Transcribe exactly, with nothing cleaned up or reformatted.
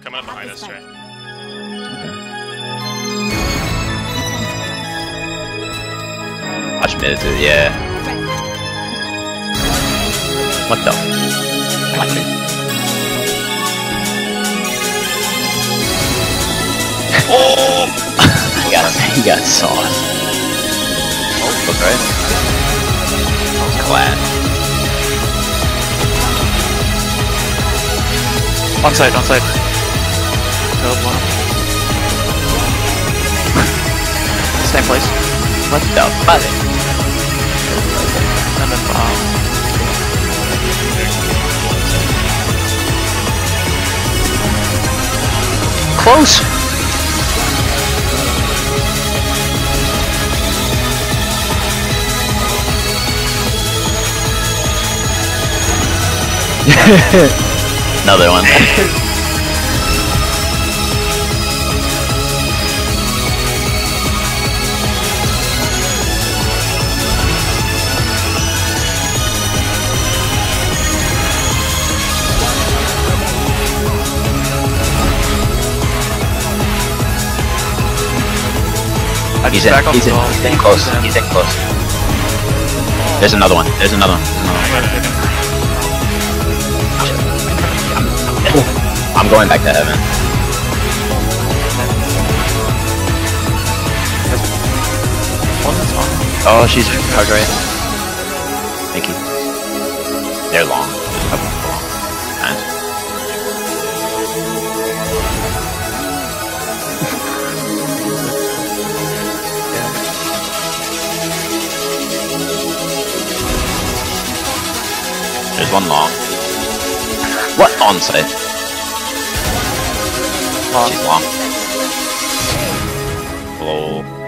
coming up behind us, Trey. Okay. Watch mid, dude, yeah. What the? Watch it. Oh! he got he got sauce. Oh, look right. That was class. On side, on side. Build one. Same place. What the fuck? And then bomb. Close. Another one. He's in, he's in, he's in close, he's in close. There's another one, there's another one. There's another one. I'm going back to heaven. Oh, she's hard right. Thank you. They're long. Nice. There's one long. What? On site. Long. She's long. Hello.